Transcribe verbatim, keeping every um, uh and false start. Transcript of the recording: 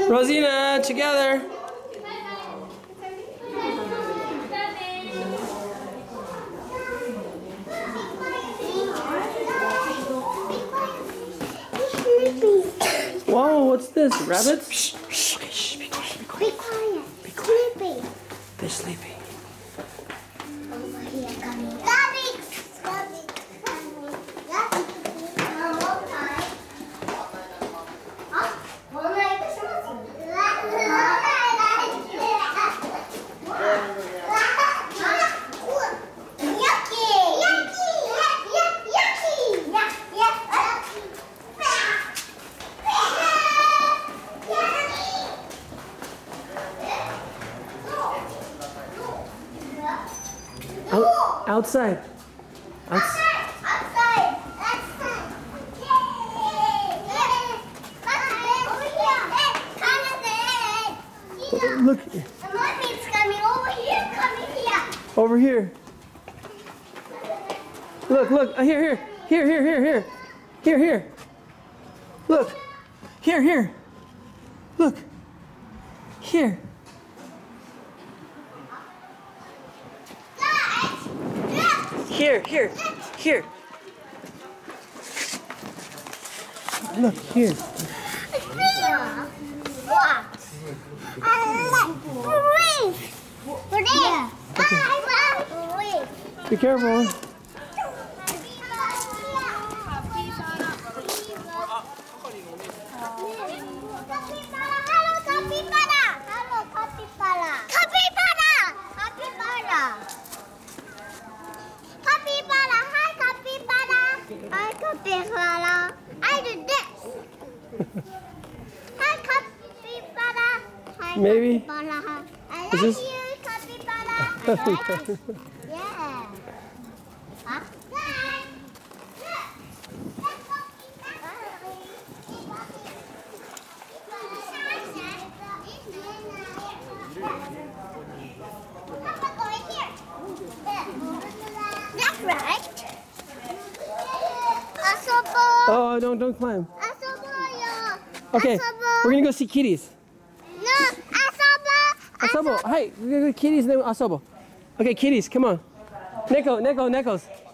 Rosina, together. Whoa, what's this? Rabbits? Shh, shh, shh, be quiet, be quiet. Be quiet. Be quiet. Sleeping. They're sleeping. Over here, coming. Rabbits. Rabbits. Rabbits. One more time. Huh? One more time. Yucky. Yucky. Yucky. Yuck, yuck, Out, outside. Outside. Outside. Outside. Look. Mommy's coming over here. Coming here. Over here. Look, look. Uh, here, here. Here, here, here, here. Here, here. Look. Here, here. Look. Here. Here, here, here. Look, here. What? I like breathe. Breathe. I want breathe. Be careful. Hello, capybara. Hello, capybara. Capybara. Capybara. Capybara. Hi, capybara. Hi, capybara. I do this. Hi, capybara. Hi, Maybe. capybara. I Is like this- you, capybara. I like you. Yeah. Huh? That's right. Asobo. Oh, don't don't climb. Asobo, yo. Okay, Asobo. we're gonna go see kitties. No, asobo. Asobo, hi, kitties name Asobo. Okay, kitties, come on. Neko, Neko, Nekos.